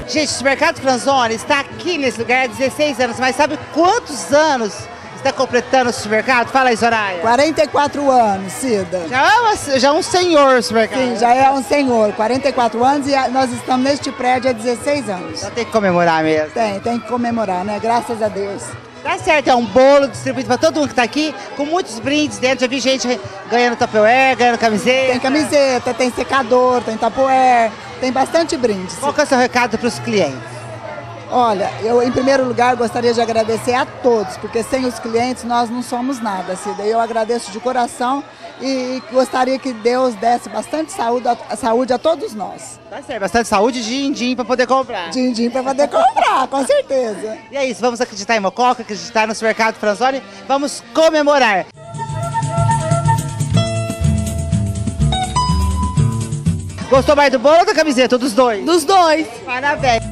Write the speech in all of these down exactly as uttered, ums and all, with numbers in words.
Gente, o Supermercado Franzoni está aqui nesse lugar há dezesseis anos, mas sabe quantos anos está completando o supermercado? Fala aí, Soraya. quarenta e quatro anos, Cida. Já é, uma, já é um senhor o supermercado. Sim, já é um senhor. quarenta e quatro anos e nós estamos neste prédio há dezesseis anos. Já tem que comemorar mesmo. Tem, tem que comemorar, né? Graças a Deus. Tá certo, é um bolo distribuído para todo mundo que está aqui, com muitos brindes dentro. Já vi gente ganhando Tupperware, ganhando camiseta. Tem camiseta, tem secador, tem Tupperware, tem bastante brindes. Qual que é o seu recado para os clientes? Olha, eu em primeiro lugar gostaria de agradecer a todos, porque sem os clientes nós não somos nada, Cida. Eu agradeço de coração e gostaria que Deus desse bastante saúde a, saúde a todos nós. Tá certo, bastante saúde e din-din para poder comprar. Din-din para poder comprar, com certeza. E é isso, vamos acreditar em Mococa, acreditar no Supermercado Franzoni, vamos comemorar. Gostou mais do bolo ou da camiseta? Dos dois? Dos dois. Parabéns.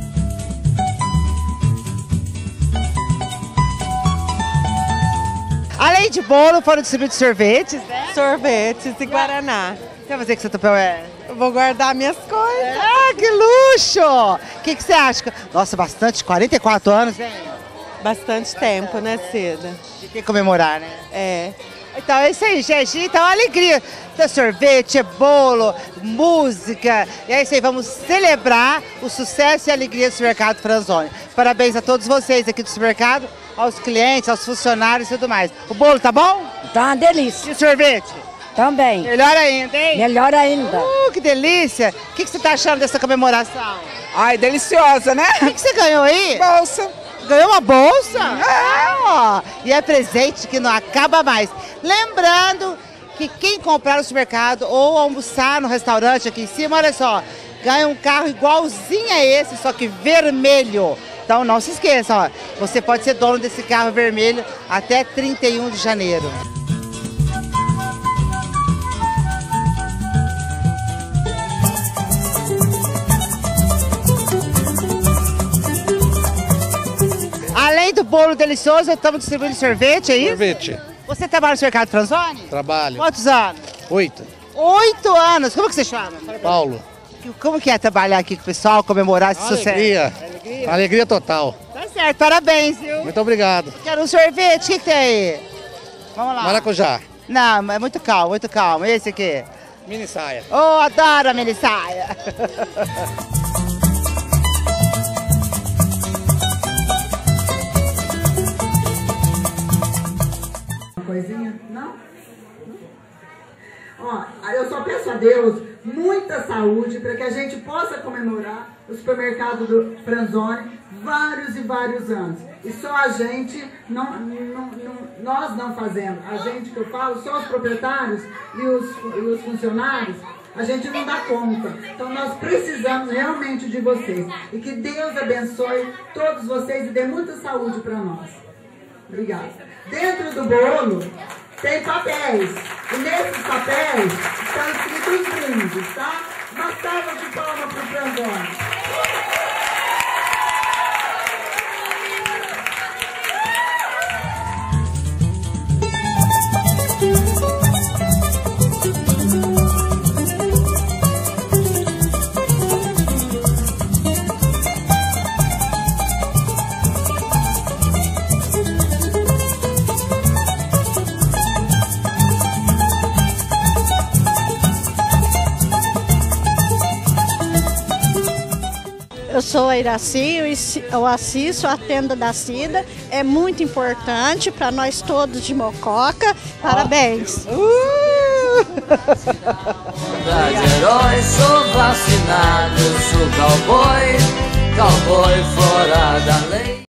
Além de bolo, foram distribuídos sorvetes, né? Sorvetes e guaraná. O que vai fazer com esse Tupperware? Eu vou guardar minhas coisas. Ah, que luxo! O que, que você acha? Nossa, bastante, quarenta e quatro anos, hein? Bastante tempo, né, Cida? Tem que comemorar, né? É. Então é isso aí, gente. Então, alegria. Tem sorvete, é bolo, música. E é isso aí, vamos celebrar o sucesso e a alegria do Supermercado Franzoni. Parabéns a todos vocês aqui do supermercado, aos clientes, aos funcionários e tudo mais. O bolo tá bom? Tá uma delícia. E o sorvete? Também. Melhor ainda, hein? Melhor ainda. Uh, que delícia. O que, que você tá achando dessa comemoração? Ai, deliciosa, né? O que, que você ganhou aí? Bolsa. Ganhou uma bolsa? É, ó. E é presente que não acaba mais. Lembrando que quem comprar no supermercado ou almoçar no restaurante aqui em cima, olha só, ganha um carro igualzinho a esse, só que vermelho. Então não se esqueça, ó, você pode ser dono desse carro vermelho até trinta e um de janeiro. Além do bolo delicioso, estamos distribuindo sorvete, é isso? Sorvete. Você trabalha no Supermercado Franzoni? Trabalho. Quantos anos? Oito. Oito anos. Como que você chama? Paulo. Como que é trabalhar aqui com o pessoal, comemorar esse sucesso? Alegria. Alegria. Alegria total. Tá certo, parabéns, viu? Muito obrigado. Quero um sorvete, o que, que tem aí? Vamos lá. Maracujá. Não, é muito calmo, muito calmo. Esse aqui? Mini saia. Oh, adoro a mini saia. Coisinha? Não? Ó, eu só peço a Deus muita saúde para que a gente possa comemorar o supermercado do Franzoni vários e vários anos. E só a gente, não, não, não, nós não fazemos. A gente que eu falo, só os proprietários e os, e os funcionários, a gente não dá conta. Então nós precisamos realmente de vocês. E que Deus abençoe todos vocês e dê muita saúde para nós. Obrigada. Dentro do bolo tem papéis. E nesses papéis estão escritos os brindes, tá? Uma salva de palmas para o Franzoni. Eu sou a Iraci, eu assisto a tenda da Cida, é muito importante para nós todos de Mococa. Parabéns! Uh! Herói, sou vacinado, sou cowboy, cowboy fora da lei.